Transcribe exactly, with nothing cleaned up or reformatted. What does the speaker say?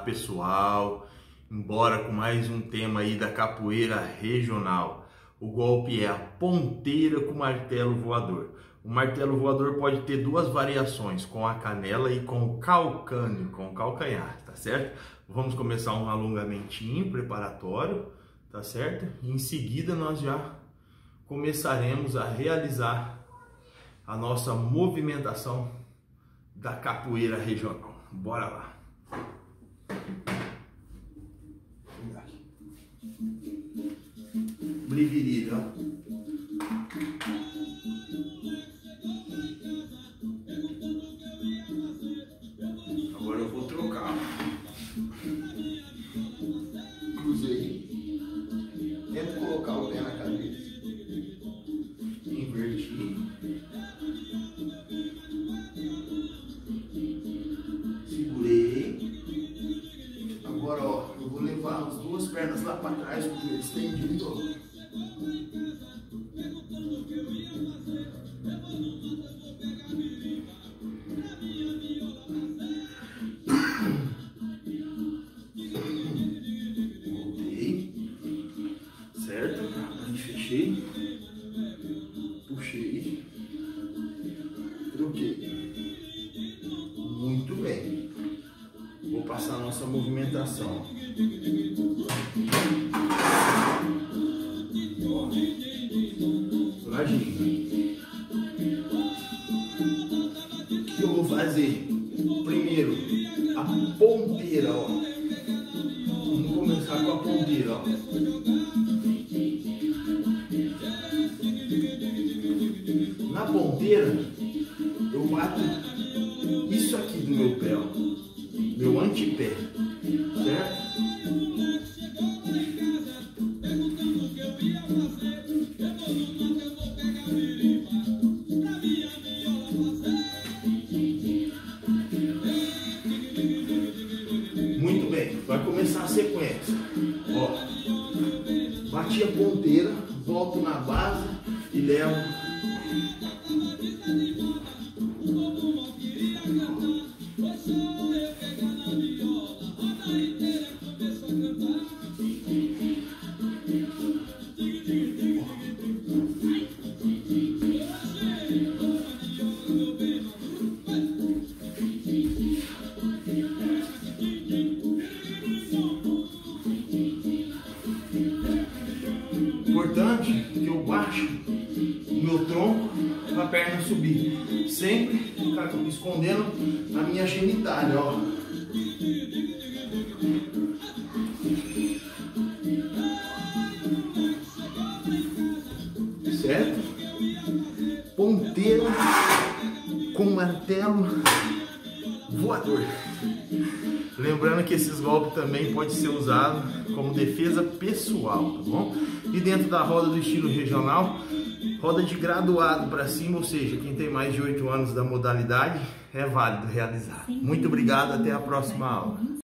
pessoal, embora com mais um tema aí da capoeira regional. O golpe é a ponteira com martelo voador. O martelo voador pode ter duas variações, com a canela e com o calcânio, com o calcanhar, tá certo? Vamos começar um alongamentinho preparatório, tá certo? E em seguida nós já começaremos a realizar a nossa movimentação da capoeira regional. Bora lá! Brivirida, ó. Agora eu vou trocar. Cruzei. Tento colocar o pé na cabeça. Inverti. Segurei. Agora, ó, eu vou levar as duas pernas lá para trás, com o joelho estendido, ó. Voltei, certo? Aí fechei, puxei, troquei. Muito bem. Vou passar a nossa movimentação. Ó, ladinho. O que eu vou fazer? Primeiro, a ponteira, ó. Vamos começar com a ponteira, ó. Na ponteira, eu bato isso aqui do meu pé, ó. Meu antepé, certo? Muito bem, vai começar a sequência. Ó, bati a ponteira, volto na base e levo. Importante que eu baixo o meu tronco para a perna subir, sempre escondendo a minha genitália, ó. Certo? Ponteiro com martelo voador. Lembrando que esses golpes também podem ser usados como defesa pessoal, tá bom? E dentro da roda do estilo regional, roda de graduado para cima, ou seja, quem tem mais de oito anos da modalidade, é válido realizar. Muito obrigado, até a próxima aula.